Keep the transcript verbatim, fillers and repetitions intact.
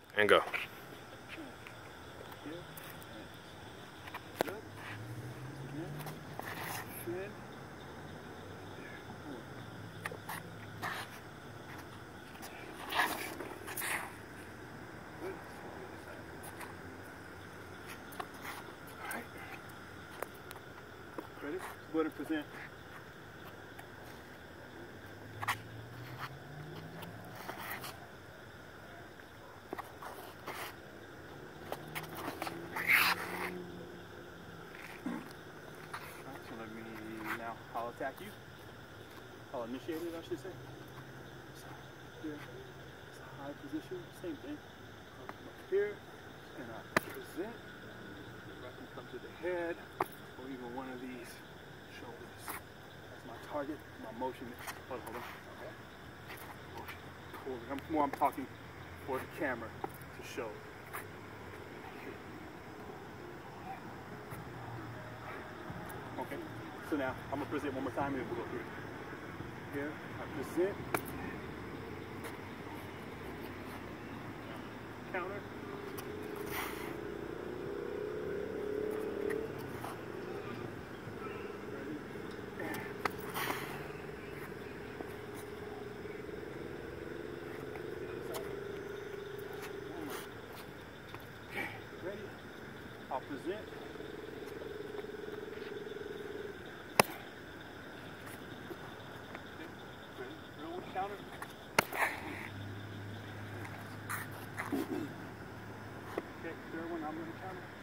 And go. Ready? Go ahead and present. So let me now, I'll attack you. I'll initiate it, I should say. So here, it's a high position, same thing. I'll come up here, and I present. I can come to the head, or even one of these shoulders. That's my target. My motion is, hold on, hold on. Motion. Cool. I'm, more I'm talking for the camera to show. Okay, so now I'm gonna present one more time and we'll go here. Here, I present. Counter. I'll present. Okay, ready? Real one, counter. Okay, third one, I'm going to counter.